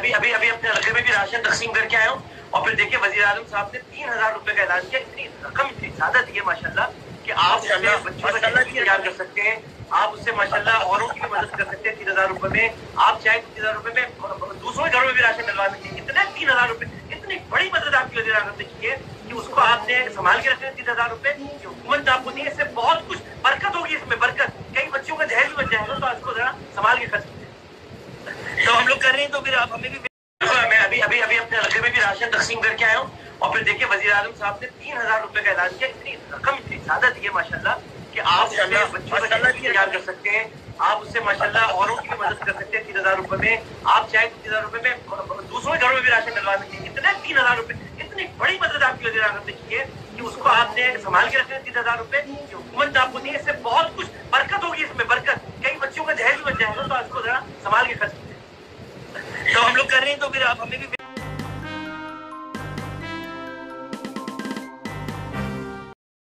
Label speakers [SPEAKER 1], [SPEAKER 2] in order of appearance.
[SPEAKER 1] अभी अभी अभी अपने इलाके में भी राशन तकसीम करके आया हूँ और फिर देखिए वजीर आजम साहब ने 3000 रुपए का ऐलान किया। इतनी रकम इतनी ज्यादा दी है माशाल्लाह कि आप उससे बच्चों का इंतजाम कर सकते हैं, आप उससे माशाल्लाह औरों की भी मदद कर सकते हैं। 3000 रुपए में आप चाहे 3000 रुपए में दूसरों के घरों में भी राशन डलवा सकते हैं। इतने 3000 रुपए इतनी बड़ी मदद आपकी वजीर आजम ने की है कि उसको आपने संभाल के रखना। 3000 रुपए हुकूमत ने आपको दी है, इससे बहुत कुछ बरकत होगी, इसमें बरकत, कई बच्चों का जहर भी बच जाएगा, तो इसको जरा संभाल के खर्च तो हम लोग कर रहे हैं। तो फिर आप हमें भी मैं अभी अभी अभी अपने इलाके में भी राशन तकसीम करके आया हूँ और फिर देखिए वजीर आजम साहब ने 3000 रुपए का ऐलान किया। इतनी रकम इतनी ज्यादा दी है माशाल्लाह कि आप उससे बच्चों का इंतजाम कर सकते हैं, आप उससे माशाल्लाह औरों की भी मदद कर सकते हैं। 3000 रुपए में आप चाहे 3000 रुपए में दूसरों के घरों में भी राशन डलवा सकते हैं। इतने 3000 रुपए इतनी बड़ी मदद आपकी वजीर आजम ने की है कि उसको आपने संभाल के रखना। 3000 रुपए हुकूमत ने आपको दी है, इससे बहुत कुछ बरकत होगी, इसमें बरकत, कई बच्चों का जहर भी बच जाएगा, तो इसको जरा संभाल के खर्च तो हम लोग कर रहे हैं। तो फिर आप हमें भी